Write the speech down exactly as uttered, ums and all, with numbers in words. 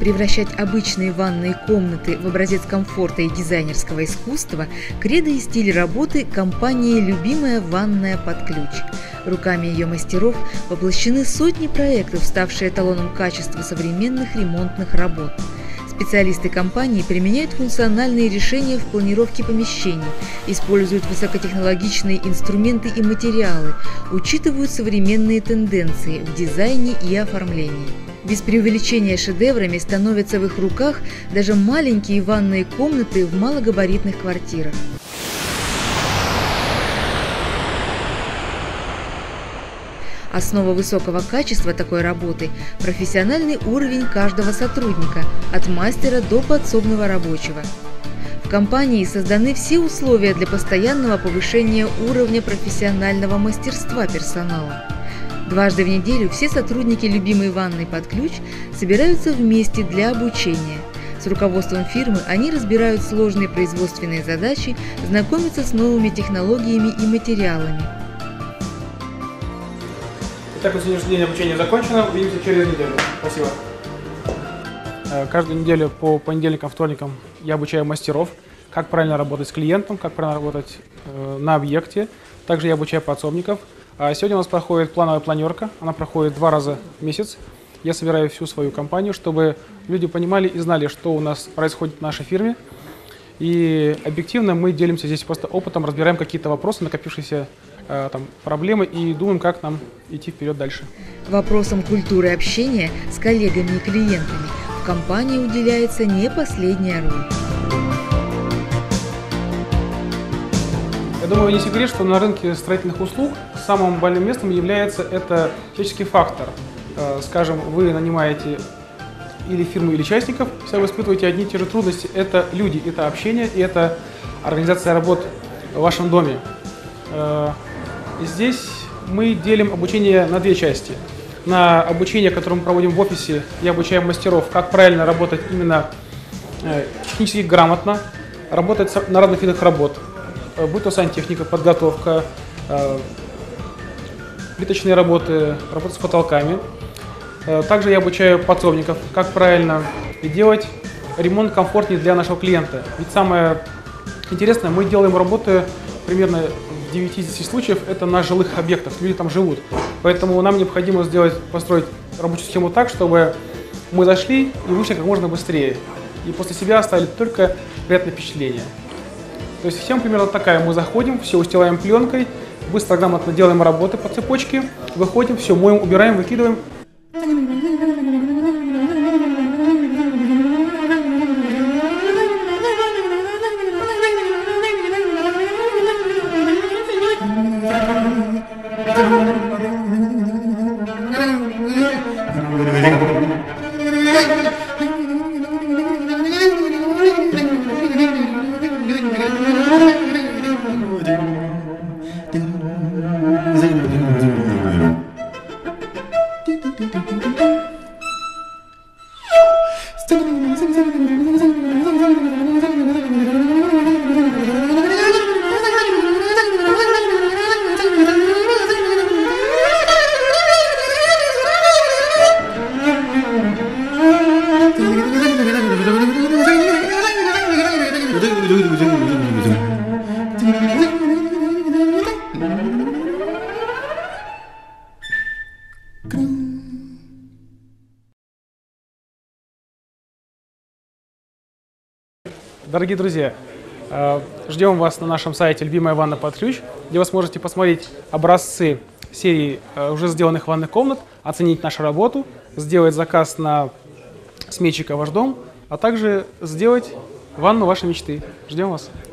Превращать обычные ванные комнаты в образец комфорта и дизайнерского искусства – кредо и стиль работы компании «Любимая ванная под ключ». Руками ее мастеров воплощены сотни проектов, ставшие эталоном качества современных ремонтных работ. Специалисты компании применяют функциональные решения в планировке помещений, используют высокотехнологичные инструменты и материалы, учитывают современные тенденции в дизайне и оформлении. Без преувеличения шедеврами становятся в их руках даже маленькие ванные комнаты в малогабаритных квартирах. Основа высокого качества такой работы – профессиональный уровень каждого сотрудника, от мастера до подсобного рабочего. В компании созданы все условия для постоянного повышения уровня профессионального мастерства персонала. Дважды в неделю все сотрудники любимой ванной под ключ собираются вместе для обучения. С руководством фирмы они разбирают сложные производственные задачи, знакомятся с новыми технологиями и материалами. Итак, на сегодняшний день обучение закончено. Увидимся через неделю. Спасибо. Каждую неделю по понедельникам, вторникам я обучаю мастеров, как правильно работать с клиентом, как правильно работать на объекте. Также я обучаю подсобников. А сегодня у нас проходит плановая планерка. Она проходит два раза в месяц. Я собираю всю свою компанию, чтобы люди понимали и знали, что у нас происходит в нашей фирме. И объективно мы делимся здесь просто опытом, разбираем какие-то вопросы, накопившиеся э, там, проблемы, и думаем, как нам идти вперед дальше. Вопросам культуры общения с коллегами и клиентами в компании уделяется не последняя роль. Я думаю, не секрет, что на рынке строительных услуг самым больным местом является это человеческий фактор. Э, скажем, вы нанимаете или фирму, или частников, все вы испытываете одни и те же трудности. Это люди, это общение, и это организация работ в вашем доме. Здесь мы делим обучение на две части. На обучение, которое мы проводим в офисе, я обучаю мастеров, как правильно работать именно технически грамотно, работать на разных видах работ, будь то сантехника, подготовка, плиточные работы, работа с потолками. Также я обучаю подсобников, как правильно делать ремонт комфортнее для нашего клиента. Ведь самое интересное, мы делаем работы примерно в девяти-десяти случаев это на жилых объектах, люди там живут. Поэтому нам необходимо сделать, построить рабочую схему так, чтобы мы зашли и вышли как можно быстрее. И после себя оставили только приятное впечатление. То есть схема примерно такая. Мы заходим, все устилаем пленкой, быстро, грамотно делаем работы по цепочке, выходим, все моем, убираем, выкидываем. Дорогие друзья, ждем вас на нашем сайте «Любимая ванна под ключ», где вы сможете посмотреть образцы серии уже сделанных ванных комнат, оценить нашу работу, сделать заказ на сметчика «Ваш дом», а также сделать ванну вашей мечты. Ждем вас!